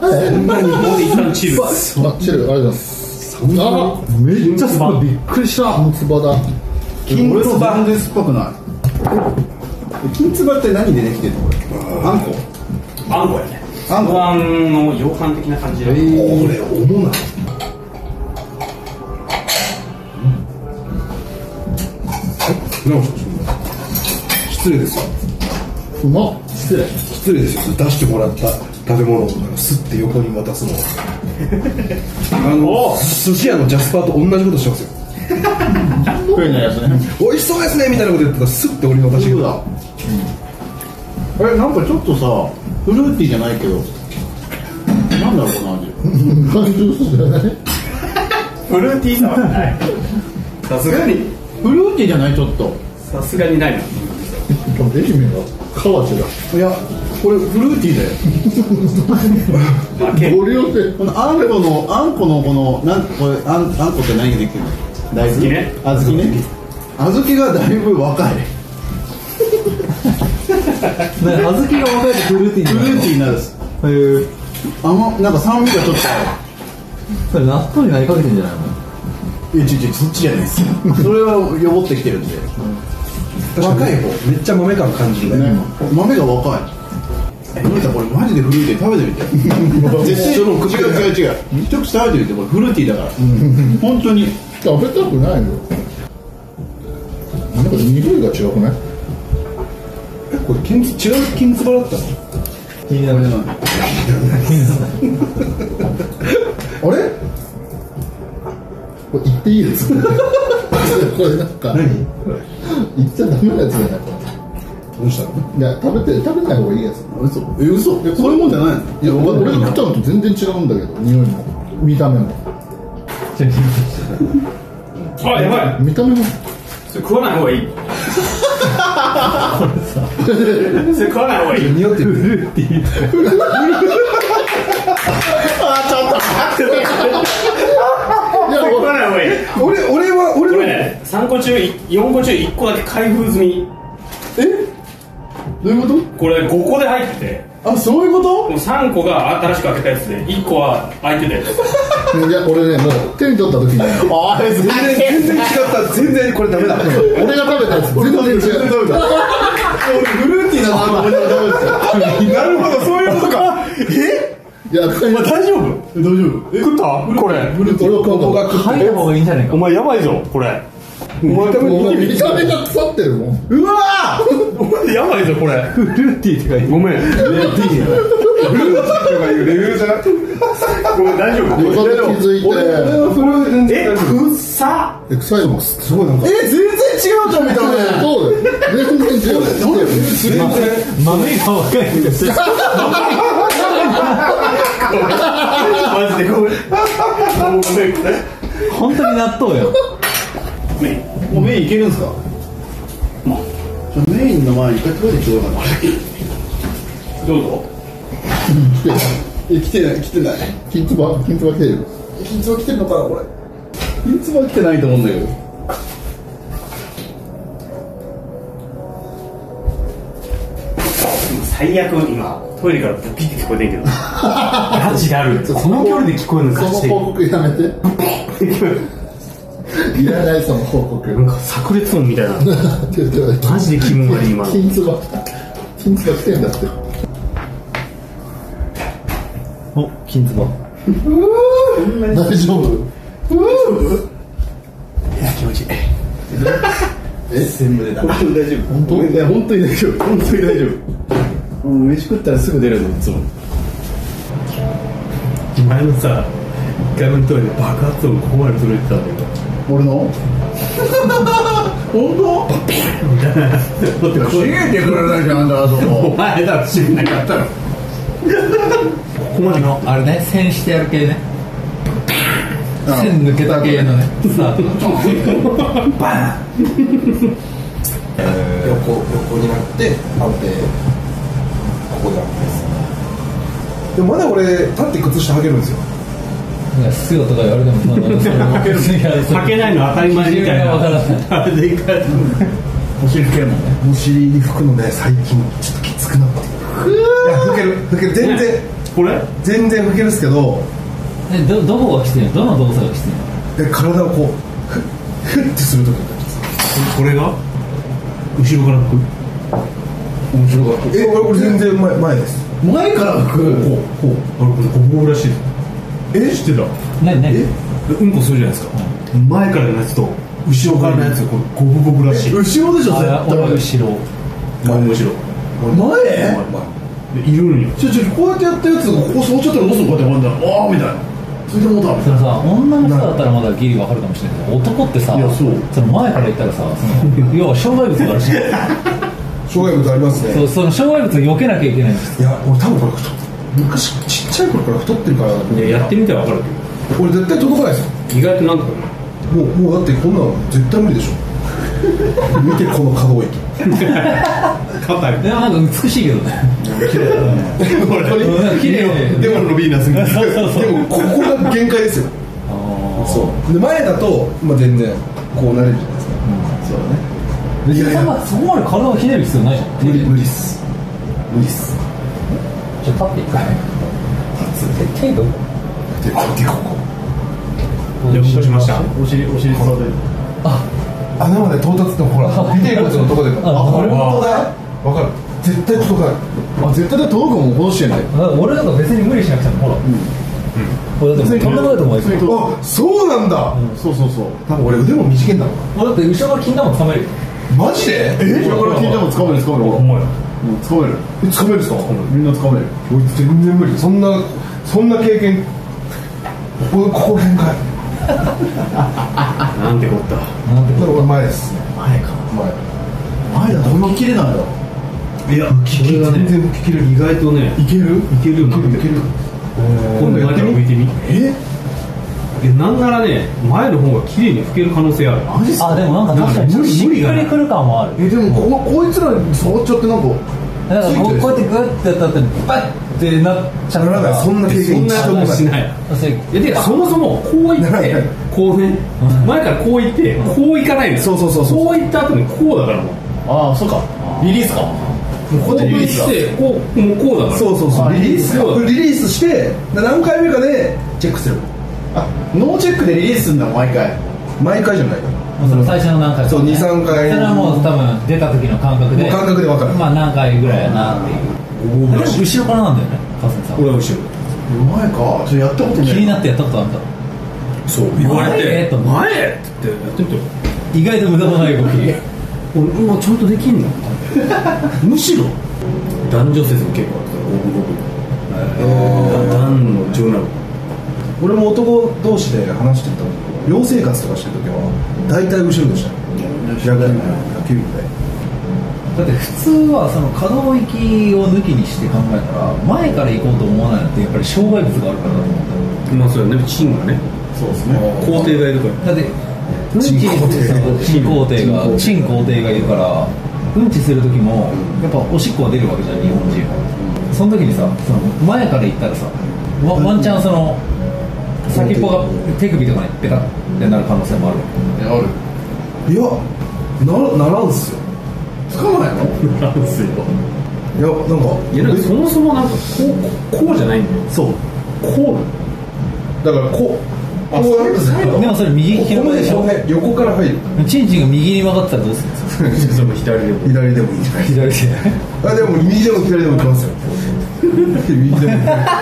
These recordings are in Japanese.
そんなに。ここで一旦チル。 チル、ありがとうございます。 めっちゃ酸っぱい。びっくりした。 金つばだ。 金つば全然酸っぱくない。金つばって何でできてるの？これあんこ。 あんこやね。 あんこの羊羹的な感じで。 これ重ない。失礼ですよ。 うまっ。 失礼ですよ。出してもらった食べ物をすって横に渡すの。寿司屋のジャスパーと同じことしてますよ。 こういうのやつね。 美味しそうですねみたいなこと言ってたらすって俺に渡してくる。 なんかちょっとさ、フルーティーじゃないけど、なんだろうこの味。 感情そうじゃない。 フルーティーさはない。さすがに。 フルーティーじゃないちょっと。 さすがにないな。 愛媛が河内だ。 いや、これフルーティーだよ。 ご利用で。 このあんこのこのこれあんこって何でできてるの？大豆ね。小豆ね。小豆がだいぶ若い。 小豆が若いとフルーティーフルーティーになるんです。なんか酸味がちょっとある。 それ納豆に何かけてんじゃないの？ いや、そっちじゃないですよ。それはよぼってきてるんで。 若い方めっちゃ豆感感じるね。 豆が若い。森さんこれマジでフルーティー食べてみて。絶対違う。一口食べてみて、これフルーティーだから。本当に食べたくないの。なんか匂いが違くない？ これ違う金つばだったの？ 気になるじゃない。あれ？ これ言っていいですか？これなんか言っちゃダメなやつじゃない？ どうしたの？ いや食べない方がいいやつ。 嘘。そういうもんじゃないの？ いや俺が食ったのと全然違うんだけど、匂いも見た目も。 あ、やばい。 見た目も。 それ食わない方がいい。それ食わない方がいい。 匂ってフルーティー。 ちょっと待って。 いや、食わない方がいい。 俺これね、3個中4個中1個だけ開封済み。 どういうこと？ これ5個で入ってて、 あ、そういうこと？ もう3個が新しく開けたやつで1個は開いてたやつ。 いや俺ね、もう手に取った時に全全然違った。全然これダメだ。 俺が食べたやつ全然違う。 俺フルーティーだなと思って食べてた。なるほど、そういうことか。 いや、 大丈夫？ 大丈夫？ 食ったこれ。 俺はここが入った方がいいんじゃないか。 お前やばいぞこれ。 見た目が腐ってるもん。 うわお前やばいぞこれ。 フルーティーとか言う。 ごめん。 フルーティーとかいうレベルじゃなくて。 ごめん、大丈夫？ よかった気づいて。 くっさ。 臭いもん。 すごいなんか。 全然違うじゃん見た目。 そうだよ。全然違う。 豆が若いんですよ。 マジでごめん。 本当に納豆よ。 もうメインいけるんですか？じゃあメインの前に一回食べてちょうだいかな。 どうぞ。 来てない。 金つば来てる。 金つば来てるのかなこれ。金つば来てないと思うんだけど。 最悪今トイレからピッて聞こえてんけど。ガチである。この距離で聞こえるのガチで。 その報告やめて。いらないその報告。 なんか炸裂音みたいな。マジで気分悪い今の。 金つば来てんだって。 お、金つば。 大丈夫？ いや気持ちいい。 全部出た。 本当に大丈夫。本当？いや本当に大丈夫。本当に大丈夫。もう飯食ったらすぐ出るのいつも。 前のさ、1回目のトイレで爆発音ここまで届いてたんだけど。 俺の？本当？閉めてくれないじゃんあんたあそこ。 お前だろ知らなかったの。ここまでのあれね、線してやる系ね。線抜けた系のね。さあ、バーン。横になってあってここであってです。でもまだ俺立って靴下履けるんですよ。いや、必要とか言われても履けないの当たり前みたいな。あれでいいか。 お尻拭けるもんね。 お尻に拭くのね最近ちょっときつくなって。いや拭ける全然これ全然吹けるっすけど、 どこがきついの？どの動作がきついの？ 体をこうフッてするときがきつい。 これが後ろから吹く。 面白かった。俺全然前です。 前から吹く。 あれこれゴボゴボらしいです。知ってた？ 何うんこするじゃないですか、前からのやつと後ろからのやつがこれゴブゴブらしい。 後ろでしょ絶対。 俺は後ろ。 前も後ろ前？ いるのにこうやってやったやつがここ触っちゃったらどうするの？こうやってああみたいな。それでもうダメ。 そのさ、女の人だったらまだギリわかるかもしれないけど、男ってさ、 いやそうその前から言ったらさ、要は障害物があるし、 障害物ありますね。 その障害物を避けなきゃいけないんです。 いや俺多分これ昔ちっちゃい頃から太ってるからだと思う。 いややってみてわかるけ俺絶対届かないですよ。 ど意外となんとかもうだってこんなの絶対無理でしょ。見てこの可動域。 硬い。 でもなんか美しいけどね。 綺麗だね。 綺麗でものビーナスみたいな。でもここが限界ですよ。そうで前だと、全然こうなれるじゃないですか。そうだね。 別にそこまで体をひねる必要ないじゃん。 無理っす。 ちょっと立って一回。手どこ？ でここ。 了解しました。 お尻触って。 穴まで到達ってほら尾てい骨のとこでこれ本当だ。わかる。絶対届かない。 絶対届くもんこの時点で。 俺なんか別に無理しなくてもほら。これだってとんでもないと思うよ。 あ、そうなんだ。 そう多分俺腕も短いんだろうな。 だって後ろから金玉つかめるよ。 マジで？ 後ろから聞いてもつかめるほんまや。 つかめる。 つかめるんですか？ みんなつかめる。 俺全然無理。そんな経験ここ限界。 なんてこった。 だから俺前です。前だと吹き切れないよ。 いやこれがね全然吹き切れる。 意外とねいけるようになってる。今度やってみてみ。なんならね前の方が綺麗に拭ける可能性ある。 あ、でもなんか確かにしっくりくる感もある。 でもこいつらに触っちゃってなんか。 だからこうやってグッてやったってバッてなっちゃうから。 そんな経験一度もしない。いやでそもそもこういってこうね前からこういってこういかないの。そうこういった後にこうだからもう。 ああそうか。リリースか。 こういってこうもうこうだから。 そうリリースして何回目かでチェックする。 ノーチェックでリリースするんだ毎回じゃないよ。 その最初の何回か、 そう 2,3 回。 それはもう多分出た時の感覚で分かる。 何回ぐらいやなっていう。でも後ろからなんだよね、川崎さん。 俺は後ろ。 前か。それやったことない。 気になってやったことあるんだ。 そう言われて前ってやってみてよ。 意外と無駄のない動き。 俺もうちゃんとできんの。むしろ男女説も結構あったから五分男の長男。 俺も男同士で話してたんだけど、寮生活とかしてる時は大体後ろでした。野球部で。 だって普通はその可動域を抜きにして考えたら前から行こうと思わないのってやっぱり障害物があるからだと思うんだよ。 まあそうやね、チンがね。 そうですね。 皇帝がいるから。 だってうんちチン皇帝がいるからうんちする時もやっぱおしっこが出るわけじゃん、日本人は。その時にさ、その前から行ったらさ、ワンチャンその先っぽが手首とかにペタってなる可能性もある。 ある。 いやならんすよ。 つかないの？ なんですよ。 いやなんかそもそもなんかこうじゃないんだよ。 そうこうだからこうやるでもそれ右利きの場合でしょ。 横から入る。 チンチンが右に曲がったらどうするんですか？ その左でも左でもいいんじゃない。 左で。 でも右でも左でもいきますよ。右でも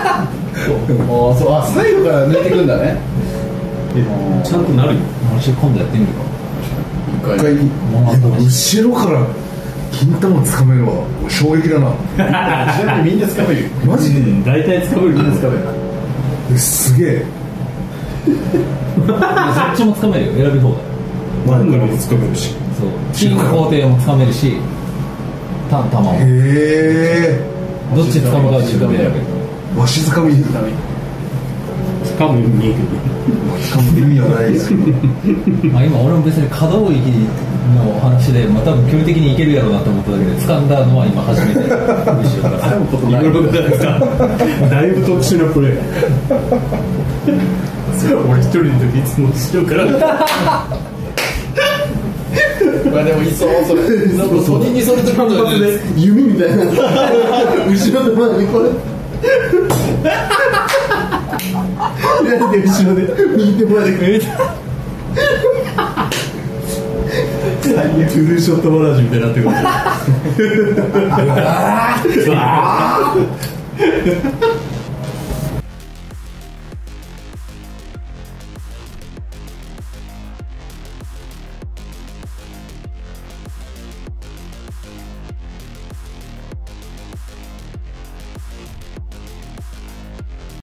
そうサイドから抜いてくんだね。 ちゃんとなるよ。 今度やってみるか。 一回後ろから金玉つかめるわ。衝撃だな。 ちなみにみんなつかめる。 マジで大体つかめる。みんなつかめる。 すげえ。 どっちもつかめるよ、選び放題。 前からもつかめるし。 そう。チン皇帝もつかめるし、玉も。 へえ。 どっちつかむかは自分で選べる。 わしづかみ。 つかむ意味つかむ意味はないですけど。 まあ今俺も別に可動域の話で、まあ多分距離的にいけるやろうなと思っただけで掴んだのは今初めて。後ろから。 だいぶ特殊なプレー。俺一人の時いつも後ろから。 まあでもいそうそれ。なんかソニーにそれと単発で弓みたいな。後ろで前にこれ。 左手後ろで右手前でくれたトゥルーショットバラージュみたいになってくる